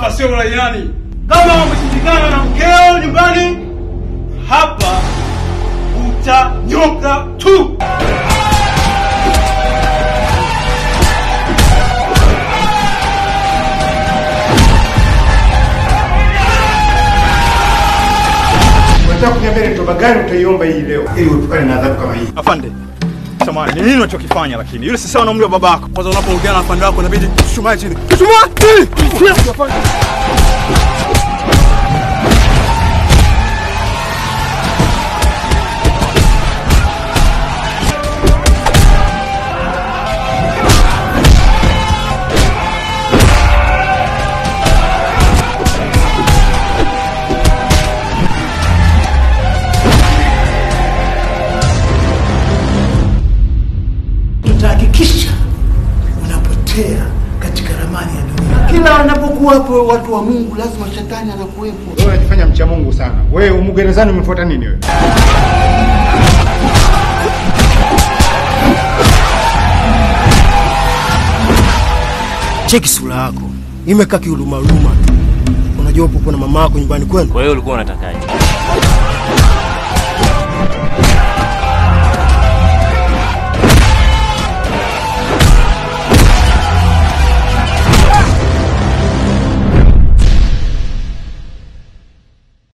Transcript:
hapa sio uraiani. Kama umeshindikana na mkeo nyumbani, hapa utanyoka tu. Unataka kuniambia toba gani utaiomba hii leo ili uepukane na adhabu kama hii? Afande, samahani, ni nini unachokifanya lakini? Yule si sawa na umri wa babako. Kwanza unapoongea na afande wako inabidi tushumae chini. Tushumae chini. Tutahakikisha unapotea katika ramani ya dunia. Kila wanapokuwa hapo watu wa Mungu lazima shetani anakuwepo. Wewe unajifanya mcha Mungu sana. Wewe umugerezani umefuata nini wewe? Cheki sura yako. Imekaa kiuluma tu. Unajua upo na mama yako nyumbani kwenu. Kwa hiyo ulikuwa unatakaje?